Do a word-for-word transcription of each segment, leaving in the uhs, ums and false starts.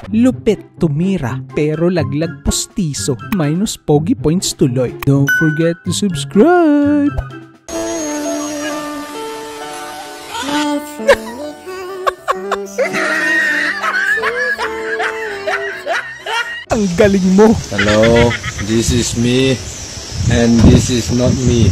Lupit tumira pero laglag postiso. Minus pogi points tuloy. Don't forget to subscribe! Ang galing mo! Hello, this is me and this is not me.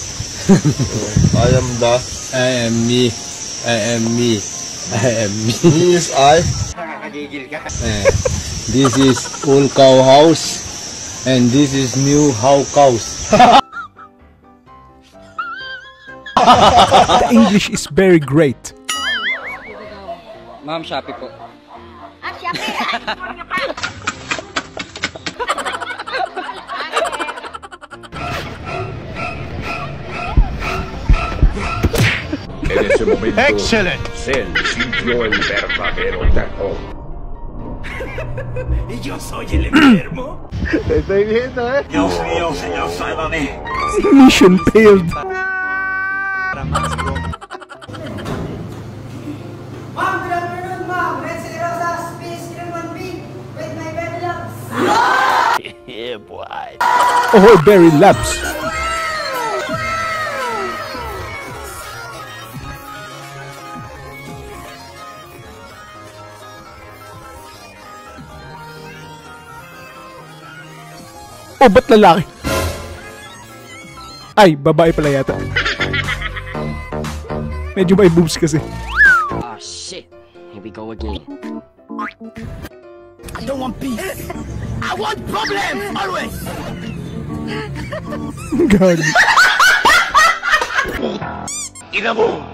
I am the I am me. I am me. I am me. He is I. Eh, this is old cow house and this is new how cows. The English is very great. Ma'am, Shopee po. Ah, Shopee! En ese momento, Excellent. Cell sintió el verdadero terror. ¿Y yo soy el enfermo? Te estoy viendo, eh. Dios mío, señor, sálvame. Mission failed. Ma'am, good afternoon, ma'am. Red City Rosas, please, cream one big with my baby loves. Yeah, boy. Oh, Berry Labs. Oh, ba't lalaki? Ay, babae pala yata. Medyo may boobs kasi. Oh shit. Here we go again. I don't want peace. I want problems, always. God. Ina mo.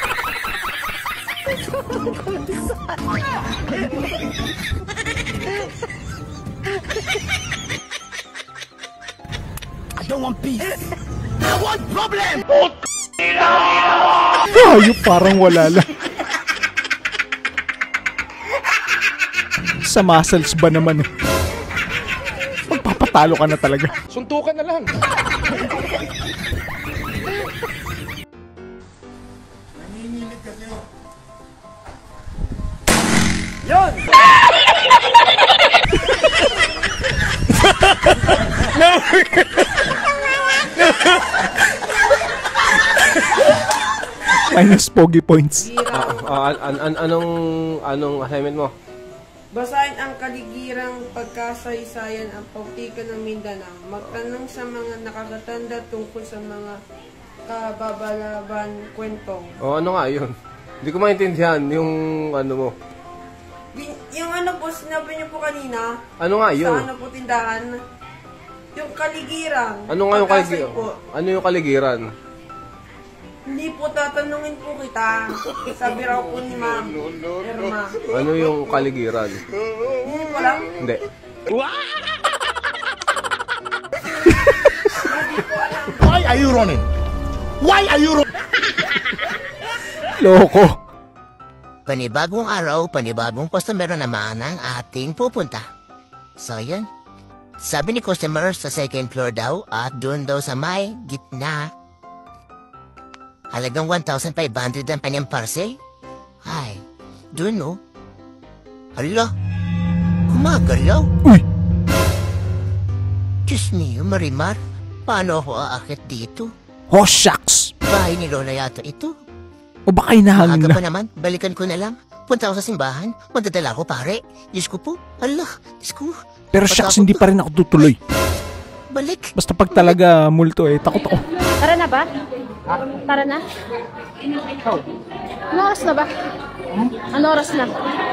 I don't want peace. I want problems. Ayun, parang wala lang. Sa muscles ba naman eh? Magpapatalo ka na talaga. Suntukan na lang. Minus pogi points. Ah, an an anong anong assignment mo? Basahin ang kaligirang pagkasaysayan ang pautikan ng Mindanao. Magtanong sa mga nakakatanda tungkol sa mga kababalaban kwentong. Oh, ano nga 'yun? Hindi ko maintindihan yung ano mo. Y- yung ano po, sinabi niyo po kanina, Ano nga 'yun? sa ano po tindahan, yung kaligiran. Ano nga yung pagkasay kaligiran? po. Ano yung kaligiran? Hindi po tatanungin po kita. Sabi raw po ni Ma'am Irma. Ano yung kaligiran? Hindi po lang. Hindi. Why are you running? Why are you running? Loko. Panibagong araw, panibagong customer na naman ang ating pupunta. So yan. Sabi ni customer sa second floor daw at doon daw sa may gitna. Halagang one thousand five hundred ang kanyang parcel. Ay, doon no. Hala, gumagalaw. Uy! Diyos niyo, Marimar, paano ako aakit dito? Oh, shucks! Bahay ni Lola yata ito. O baka inahangin Maaga pa na. naman, balikan ko na lang. Punta ako sa simbahan, madadala ko pare. Diyos ko po, hala, Diyos ko. Pero shucks, hindi pa rin ako tutuloy. Balik. Basta pag talaga multo eh, takot ako. Tara na ba? Tara na? Oh. Ano oras na ba? Ano oras na?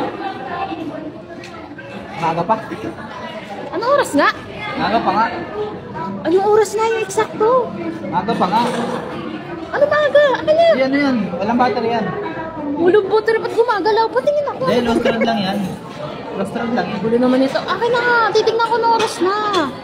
Maga pa? Ano oras nga? Maga pa nga. Anong oras na yung eksakto? Maga pa nga. Ano maaga? Ano yan? Yan, yan. Walang battery yan. Ulong buto na ba't gumagalaw? Patingin ako. Dahil lostrad lang yan. Lostrad lang yan. Gulo naman ito. Akin na nga. Titignan ko ng oras na.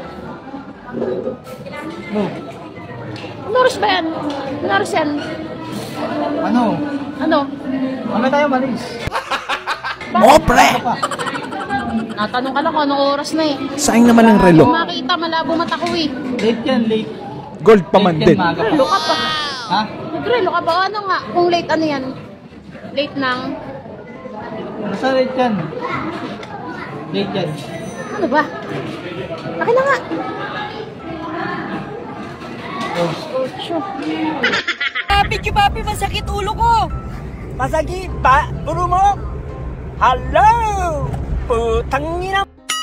Oh. Ano oras ba yan? Ano oras yan? Ano? Ano? Mamaya tayo malis. Oh, pre! Natanong ka lang kung anong oras na eh. Sayang naman ang relo. Kung makita, malabo mata ko eh. Late yan, late. Gold pa man Late din. yan, maga pa. Relo ka pa. Ha? Nagrelo ka ba? O ano nga? Kung late ano yan? Late ng... Basta late yan. Late yan. Ano ba? Akin na nga. Oh. Ocho. Papi, papi, masakit ulo ko. Masakit ba? Ulo mo? Hello! Putang ina.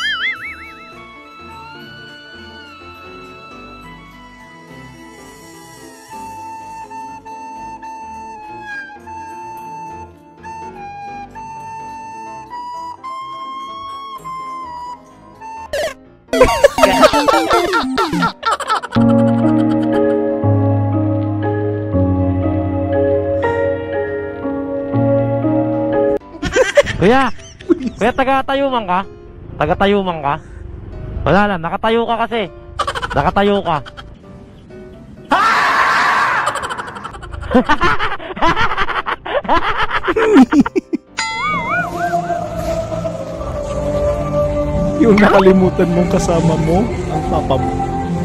Kuya, kuya taga-tayo man ka? Taga-tayo man ka? Wala lang, nakatayo ka kasi. Nakatayo ka. Yung nakalimutan mong kasama mo, ang papa mo.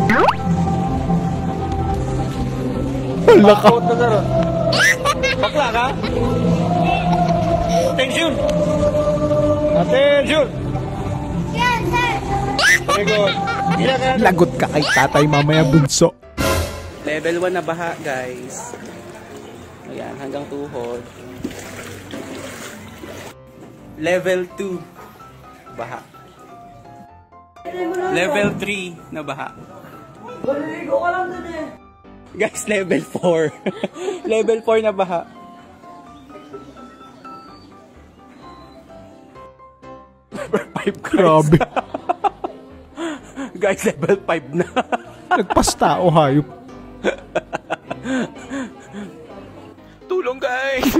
Hala ka. Bakla ka? Attention! Attention! Yan, sir! Very good. Lagot ka kay tatay mamaya, bunso. Level one na baha, guys. Ayan, hanggang tuhod. Level two, baha. Level three na baha. Maliligo ka lang dun eh. Guys, level four. Level four na baha. Level five, guys. Grabe. Guys, level five na. Nagpastao, hayop. Tulong, guys.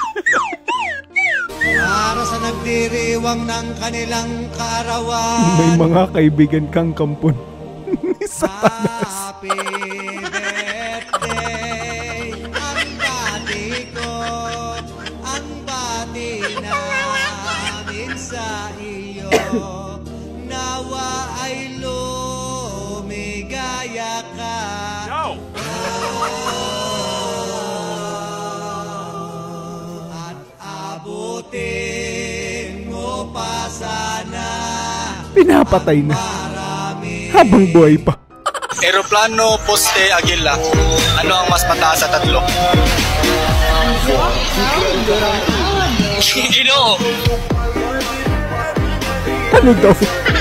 Para sa nagdiriwang ng kanilang kaarawan. May mga kaibigan kang kampon. Ni Satanas. Happy birthday, ang bati ko, ang bati namin sa iyo. Nawa ay lumigaya ka. No! At abutin mo pa sana. Pinapatay na. Habang buhay pa. Aeroplano, poste, agila. Ano ang mas mataas sa tatlo? Ginoo! Ano daw?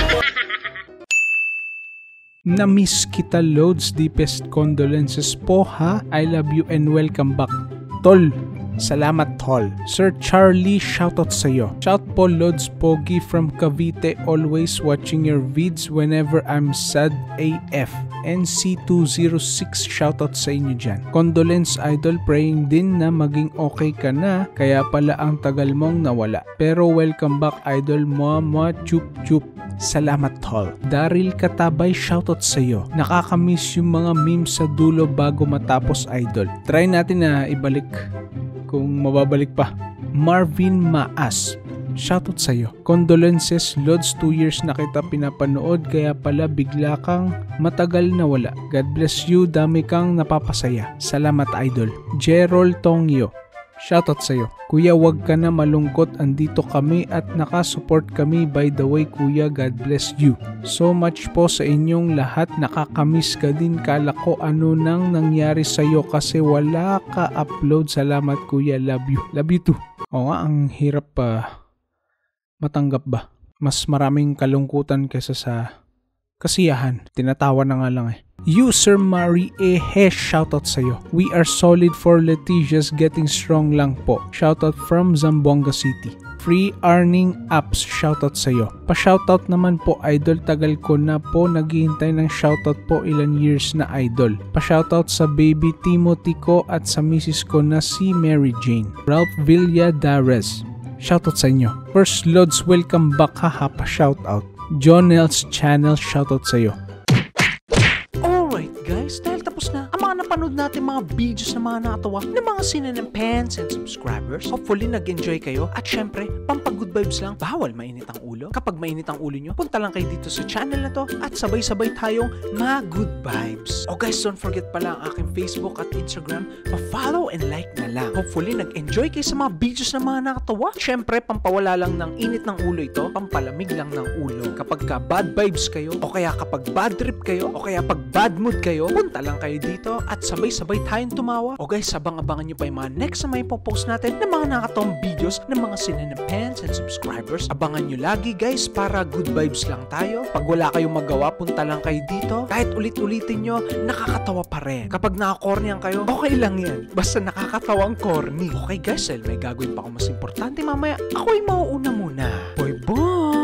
Na-miss kita loads, deepest condolences po ha. I love you and welcome back. Tol, salamat tol. Sir Charlie, shoutout sa'yo. Shout po loads Pogi from Cavite, always watching your vids whenever I'm sad A F. N C two oh six, shoutout sa inyo dyan. Condolence idol, praying din na maging okay ka na, kaya pala ang tagal mong nawala. Pero welcome back idol, mua mua chup chup. Salamat tol. Daryl Katabay, shoutout sa'yo. Nakakamiss yung mga memes sa dulo bago matapos idol. Try natin na ibalik kung mababalik pa. Marvin Maas, shoutout sa'yo. Condolences loads, two years na kita pinapanood, kaya pala bigla kang matagal na wala. God bless you, dami kang napapasaya. Salamat idol. Gerald Tongyo, shoutout sa'yo. Kuya, wag ka na malungkot, andito kami at nakasupport kami. By the way kuya, God bless you. So much po sa inyong lahat, nakakamiss ka din. Kala ko ano nang nangyari sa'yo kasi wala ka upload. Salamat kuya, love you. Love you too. O nga, ang hirap pa uh, matanggap ba? Mas maraming kalungkutan kaysa sa kasiyahan. Tinatawa na nga lang eh. User Marie Ehe, shoutout sa'yo. We are solid for Letitia's getting strong lang po. Shoutout from Zamboanga City. Free earning apps, shoutout sa'yo. Pa-shoutout naman po idol, tagal ko na po naghihintay ng shoutout po, ilan years na idol. Pa-shoutout sa baby Timothy ko at sa misis ko na si Mary Jane. Ralph Villadares, shoutout sa inyo. First Lods, welcome back haha, pa-shoutout. Jonel's channel, shoutout sa'yo. Alright guys, dahil tapos na ang mga napanood pinapanood natin mga videos na mga nakatawa ng mga sinanapans and subscribers. Hopefully nag-enjoy kayo at syempre, pampag-good vibes lang, bawal mainit ang ulo. Kapag mainit ang ulo nyo, punta lang kayo dito sa channel na to at sabay-sabay tayong mag-good vibes. O guys, don't forget pala ang aking Facebook at Instagram, pa-follow and like na lang. Hopefully nag-enjoy kayo sa mga videos na mga nakatawa. Syempre, pampawala lang ng init ng ulo ito, pampalamig lang ng ulo. Kapag ka bad vibes kayo, o kaya kapag bad trip kayo, o kaya pag bad mood kayo, punta lang kayo dito at sabay-sabay tayong tumawa. O guys, abang-abangan nyo pa yung mga next na may popost natin ng mga nakatawang videos ng mga sinanapans and subscribers. Abangan nyo lagi guys para good vibes lang tayo. Pag wala kayong magawa, punta lang kayo dito. Kahit ulit-ulitin nyo, nakakatawa pa rin. Kapag nakakornian kayo, okay lang yan. Basta nakakatawang corny. Okay guys, dahil may gagawin pa ako mas importante mamaya, ako'y mauuna muna. Bye-bye!